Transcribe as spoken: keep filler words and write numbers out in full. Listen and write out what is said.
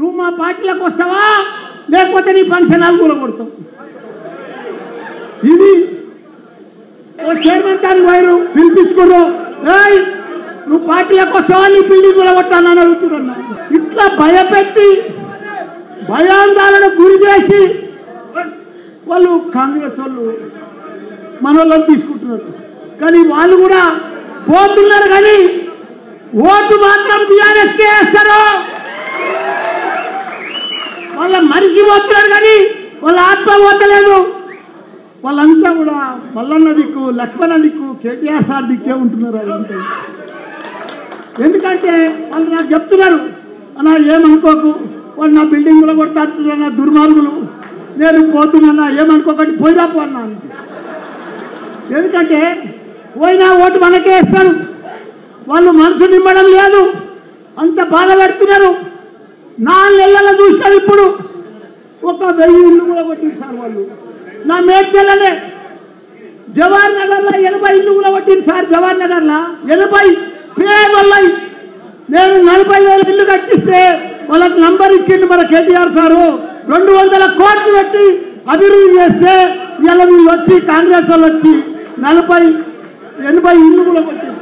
నువ్వు మా పార్టీలకు వస్తావా లేకపోతే నీ ఫంక్షన్ హాల్ కూడా కొడతావు. ఇది ఓ చైర్మన్ దానికి వైరు పిలిపించుకున్నావు, ఏయ్ నువ్వు పార్టీలకు వస్తావా నీ బిల్డింగ్ కూడా కొట్టాలని అడుగుతున్నా. ఇట్లా భయపెట్టి భయాందోళన గురి చేసి వాళ్ళు కాంగ్రెస్ వాళ్ళు మన వాళ్ళని తీసుకుంటున్నారు. కానీ వాళ్ళు కూడా పోతున్నారు, కానీ ఓటు మాత్రం టీఆర్ఎస్కే వేస్తారు. వాళ్ళ మనిషి పోతున్నారు కానీ వాళ్ళ ఆత్మ పోతలేదు. వాళ్ళంతా కూడా మల్లన్న దిక్కు, లక్ష్మణ దిక్కు, కేటీఆర్ సార్ దిక్కే ఉంటున్నారు. వాళ్ళంతా ఎందుకంటే వాళ్ళు నాకు చెప్తున్నారు, అన్నా ఏమనుకోకు, వాళ్ళు నా బిల్డింగ్ కూడా కొడతా అంటున్నారు, నా దుర్మార్గులు, నేను పోతున్నా ఏమనుకోకండి పోయినా పోన్నా. ఎందుకంటే పోయినా ఓటు మనకే వేస్తారు. వాళ్ళు మనసు నింపడం లేదు, అంత బాధ పెడుతున్నారు. నాలుగు నెలల చూసినారు, ఇప్పుడు ఒక వెయ్యి ఇల్లు కూడా కొట్టింది సార్ వాళ్ళు. నా మేడ్చల్లనే జవహర్ నగర్లో ఎనభై ఇల్లు కూడా కొట్టింది సార్. జవహర్ నగర్లో ఎనభై పేదోళ్ళై నేను నలభై వేల ఇల్లు కట్టిస్తే వాళ్ళకి నంబర్ ఇచ్చిండు మన కేటీఆర్ సారు. రెండు వందల కోట్లు పెట్టి అభివృద్ధి చేస్తే ఇలా వీళ్ళు వచ్చి కాంగ్రెస్ వాళ్ళు వచ్చి నలభై ఎనభై ఇల్లు కూడా కొట్టింది.